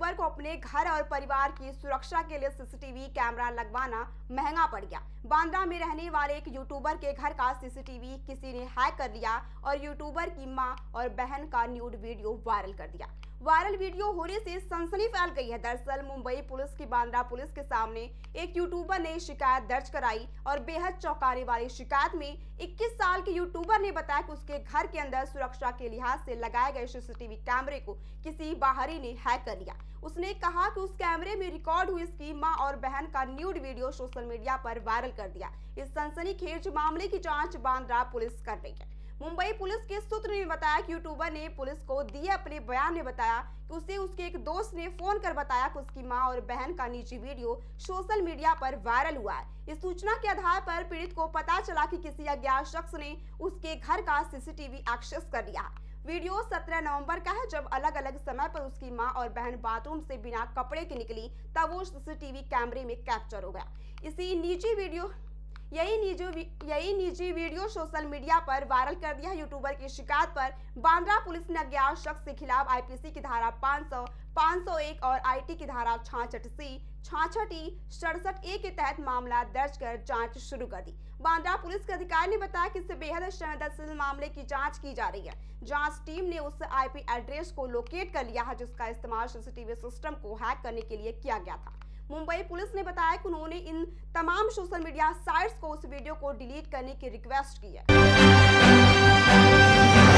YouTuber को अपने घर और परिवार की सुरक्षा के लिए सीसीटीवी कैमरा लगवाना महंगा पड़ गया। बांद्रा में रहने वाले एक यूट्यूबर के घर का सीसीटीवी किसी ने हैक कर लिया और यूट्यूबर की मां और बहन का न्यूड वीडियो वायरल कर दिया। वायरल वीडियो होने से सनसनी फैल गई है। दरअसल मुंबई पुलिस की बांद्रा पुलिस के सामने एक यूट्यूबर ने शिकायत दर्ज कराई और बेहद चौंकाने वाली शिकायत में 21 साल के यूट्यूबर ने बताया कि उसके घर के अंदर सुरक्षा के लिहाज से लगाए गए सीसीटीवी कैमरे को किसी बाहरी ने हैक कर लिया। उसने कहा कि उस कैमरे में रिकॉर्ड हुई उसकी मां और बहन का न्यूड वीडियो सोशल मीडिया पर वायरल कर दिया। इस सनसनीखेज मामले की जांच बांद्रा पुलिस कर रही है। मुंबई पुलिस के सूत्र ने बताया कि यूट्यूबर ने पुलिस को दिए अपने बयान में बताया कि उसे उसके एक दोस्त ने फोन कर बताया कि उसकी मां और बहन का निजी वीडियो सोशल मीडिया पर वायरल हुआ है। इस सूचना के आधार पर पीड़ित को पता चला कि किसी अज्ञात शख्स ने उसके घर का सीसीटीवी एक्सेस कर लिया। वीडियो 17 नवंबर का है, जब अलग अलग समय पर उसकी मां और बहन बाथरूम से बिना कपड़े के निकली तब वो सीसीटीवी कैमरे में कैप्चर हो गया। यही निजी वीडियो सोशल मीडिया पर वायरल कर दिया। यूट्यूबर की शिकायत पर बांद्रा पुलिस ने अज्ञात शख्स के खिलाफ आईपीसी की धारा 500, 501 और आईटी की धारा 66C, 66E, 67A के तहत मामला दर्ज कर जांच शुरू कर दी। बांद्रा पुलिस के अधिकारी ने बताया कि इस बेहद संवेदनशील मामले की जांच की जा रही है। जांच टीम ने उस आईपी एड्रेस को लोकेट कर लिया है जिसका इस्तेमाल सीसीटीवी सिस्टम को हैक करने के लिए किया गया था। मुंबई पुलिस ने बताया कि उन्होंने इन तमाम सोशल मीडिया साइट्स को उस वीडियो को डिलीट करने की रिक्वेस्ट की है।